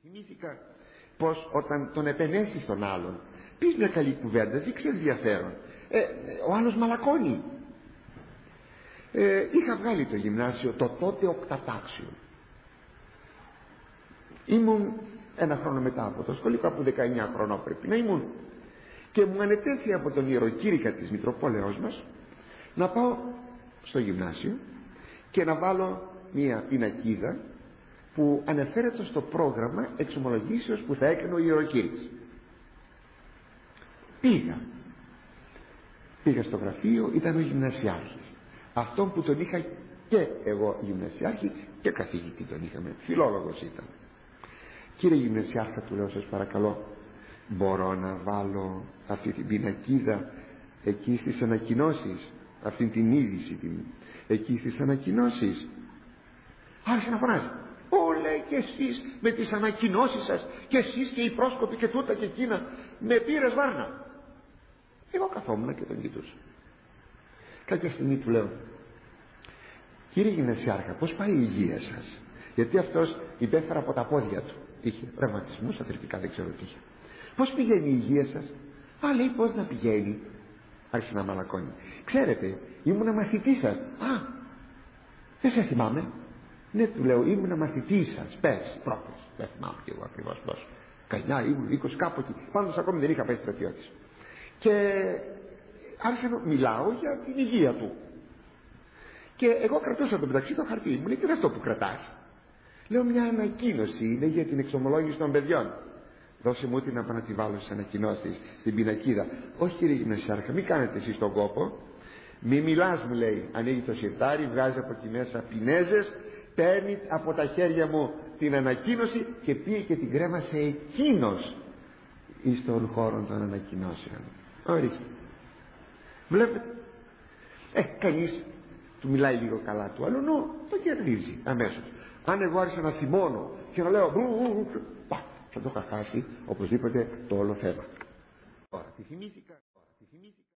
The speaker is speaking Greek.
Θυμήθηκα πως όταν τον επενέσεις τον άλλον, πεις μια καλή κουβέντα, δείξε ενδιαφέρον, ο άλλος μαλακώνει. Είχα βγάλει το γυμνάσιο το τότε οκτατάξιο. Ήμουν ένα χρόνο μετά από το σχολείο, κάπου 19 χρονών πρέπει να ήμουν, και μου ανετέθη από τον ιεροκήρυκα της Μητροπόλεως μας να πάω στο γυμνάσιο και να βάλω μια πινακίδα που αναφέρεται στο πρόγραμμα εξομολογήσεως που θα έκανε ο ιεροκήρυκας. Πήγα στο γραφείο, ήταν ο γυμνασιάρχης, αυτόν που τον είχα και εγώ γυμνασιάρχη και καθηγητή τον είχαμε, φιλόλογος ήταν. Κύριε γυμνασιάρχα, του λέω, σας παρακαλώ, μπορώ να βάλω αυτή την πινακίδα εκεί στις ανακοινώσεις, αυτή την είδηση εκεί στις ανακοινώσεις? Άρχισε να φωνάζει, λέει, και εσείς με τις ανακοινώσεις σας, και εσείς και οι πρόσκοποι και τούτα και εκείνα, με πήρες βάρνα. Εγώ καθόμουν και τον κοιτούσα. Κάποια στιγμή του λέω, κύριε γυμνασιάρχα, πώς πάει η υγεία σας? Γιατί αυτός υπέφερε από τα πόδια του, είχε ρευματισμούς, αθλητικά, δεν ξέρω τι είχε. Πώς πηγαίνει η υγεία σας? Λέει, πώς να πηγαίνει? Άρχισε να μαλακώνει. Ξέρετε, ήμουνα μαθητής σας. Δεν σε θυμάμαι. Ναι, του λέω, ήμουνα μαθητής σας πέρσι, πρόπερσι, δεν θυμάμαι και εγώ ακριβώς πόσο. 19 ήμουν, 20 κάπου εκεί. Πάντως ακόμη δεν είχα πάει στρατιώτης. Και άρχισα να μιλάω για την υγεία του. Και εγώ κρατούσα το μεταξύ το χαρτί. Μου λέει, τι είναι αυτό που κρατάς? Λέω, μια ανακοίνωση είναι για την εξομολόγηση των παιδιών. Δώσε μου την να τη βάλω στις ανακοινώσεις, στην πινακίδα. Όχι, κύριε γυμνασιάρχα, μην κάνετε εσείς τον κόπο. Μη μιλάς, μου λέει. Ανοίγει το σιρτάρι, βγάζει από εκεί μέσα πινέζες, παίρνει από τα χέρια μου την ανακοίνωση και πήγε και την κρέμασε εκείνος εις των χώρων των ανακοινώσεων. Ορίστε. Βλέπετε, κανείς του μιλάει λίγο καλά του αλλού, το κερδίζει αμέσως. Αν εγώ άρχισα να θυμώνω και να λέω θα το είχα χάσει οπωσδήποτε το όλο θέμα. Τώρα τη θυμήθηκα.